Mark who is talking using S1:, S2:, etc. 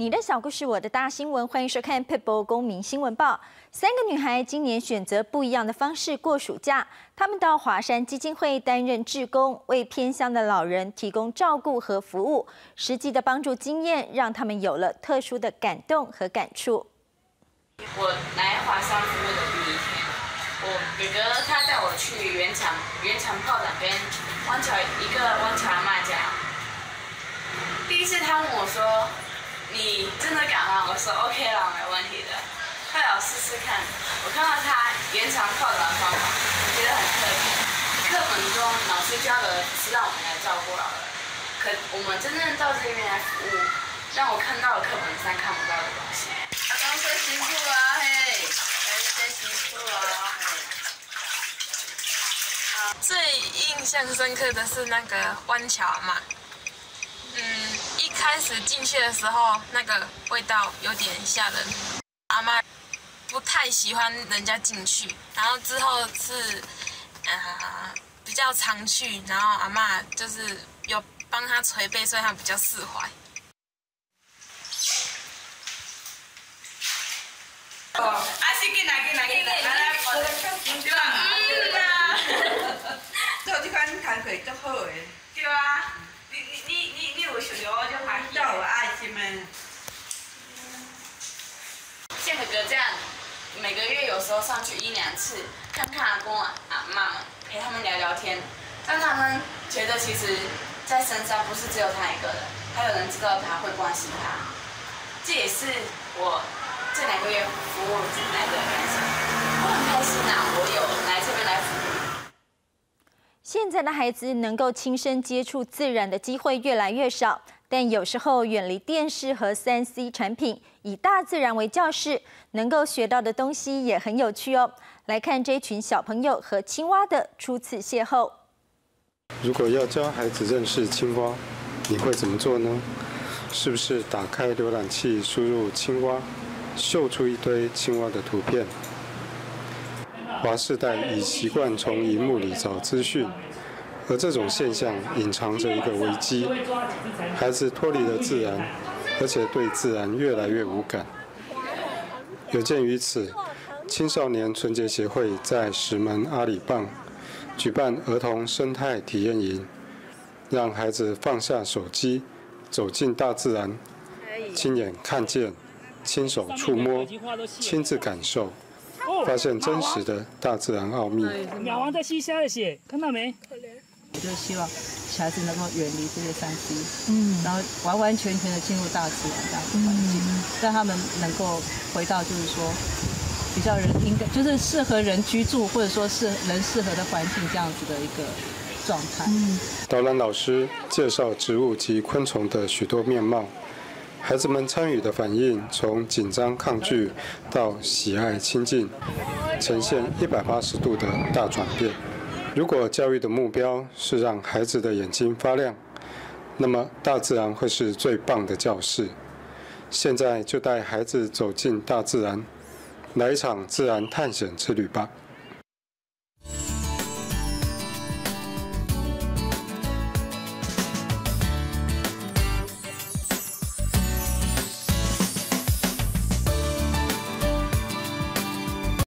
S1: 你的小故事，我的大新闻，欢迎收看 Pitbull 公民新闻报。3个女孩今年选择不一样的方式过暑假，她们到华山基金会担任志工，为偏乡的老人提供照顾和服务。实际的帮助经验，让她们有了特殊的感动和感触。
S2: 我来华山服务的第1天，我哥哥他带我去原厂炮厂跟湾桥阿嬷家。第一次他问我说：“你真的敢吗？”我说 OK 啦，没问题的。后来我试试看，我看到他原厂炮厂的方法，我觉得很特别。课本中老师教的是让我们来照顾老人，可我们真正到这边来服务，让我看到了课本上看不到的东西。阿公说辛苦啊，嘿，真辛苦啊，嘿。
S3: 最印象深刻的是那个湾桥嘛。一开始进去的时候，那个味道有点吓人。阿嬷不太喜欢人家进去，然后之后是比较常去，然后阿嬷就是有帮他捶背，所以他比较释怀。
S4: 做这款工课足好诶。
S2: 对啊，你有想到我就欢喜。
S4: 要有爱心诶。
S2: 像哥哥这样，每个月有时候上去1、2次，看看阿公阿嬷们，陪他们聊聊天，让他们觉得其实，在深山不是只有他一个人，还有人知道他，会关心他。这也是我这2个月服务来的感想。我很开心啊，我有来这边来服务。
S1: 现在的孩子能够亲身接触自然的机会越来越少，但有时候远离电视和3C 产品，以大自然为教室，能够学到的东西也很有趣哦。来看这群小朋友和青蛙的初次邂逅。
S5: 如果要教孩子认识青蛙，你会怎么做呢？是不是打开浏览器，输入青蛙，秀出一堆青蛙的图片？华世代已习惯从荧幕里找资讯，而这种现象隐藏着一个危机：孩子脱离了自然，而且对自然越来越无感。有鉴于此，青少年纯洁协会在石门阿里磅举办儿童生态体验营，让孩子放下手机，走进大自然，亲眼看见，亲手触摸，亲自感受。发现真实的大自然奥秘。
S6: 鸟王在吸虾的血，看到没？
S7: 我就希望小孩子能够远离这些3C，然后完完全全的进入大自然这样的环境，让他们能够回到就是说比较应该就是适合人居住或者说是人适合的环境这样子的一个状态。
S5: 导览老师介绍植物及昆虫的许多面貌。孩子们参与的反应从紧张抗拒到喜爱亲近，呈现180度的大转变。如果教育的目标是让孩子的眼睛发亮，那么大自然会是最棒的教室。现在就带孩子走进大自然，来一场自然探险之旅吧。